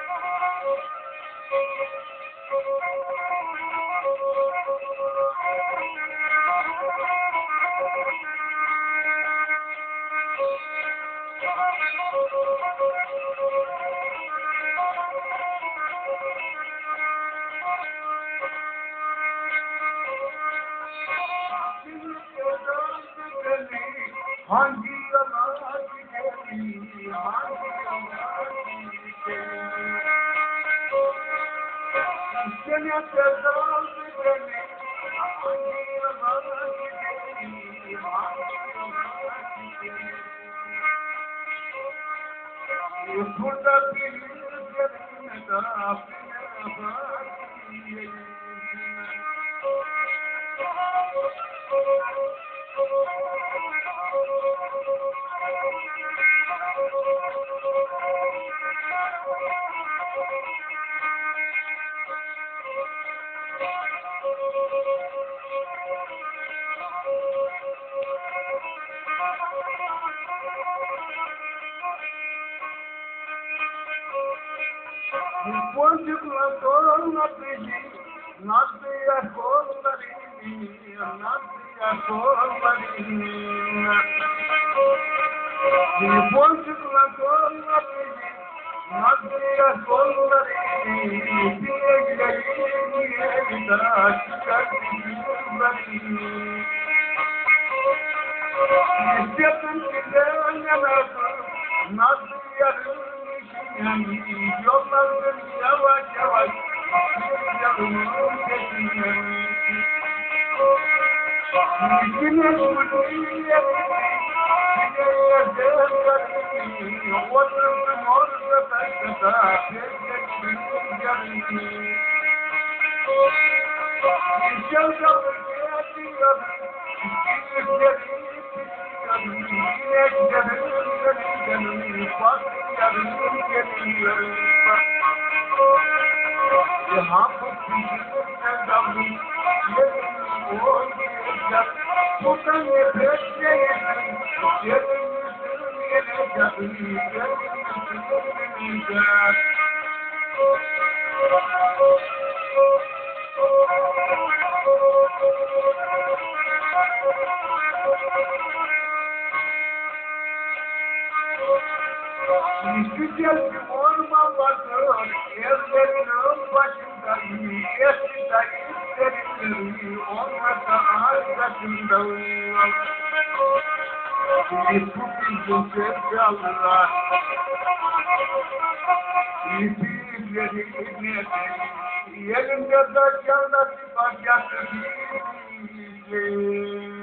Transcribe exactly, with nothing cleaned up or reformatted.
Hangi yana gidelim, hangi yana gidelim? Seni sevdalı beni, hangi yana gidelim, hangi yana gidelim? Burada bir yerine daha bir bakayım. Boncukla sorma bizi, nasıl ya kollarını, nasıl ya kollarını. Boncukla sorma bizi, nasıl ya kollarını, bileklerini elden çıkar yüzlerini. İstedim güzel yanardım, nasıl yarım. Yani yollardım yavaş yavaş yolun peşinden. Güneş vurdu yerimi, güneşe garibim. Oturdum orada taşta, bekledim yarimi. Çalkalı geliyorum, güneşlerim pişiyorum. Güneşlerim geliyorum, yarım geliyorum. Cihan bu kişinin sevdamı, yerini oynayacak. Buradan nefret yedim, yerimizin gelecek, yerimizin gelecek. Güzel bir orman vardır, evlerinin başında, eskide isterim, olmasa arkasında. Bu bizim sevdalılar, birileri ibneti, yerinde de cenneti bacası bizim.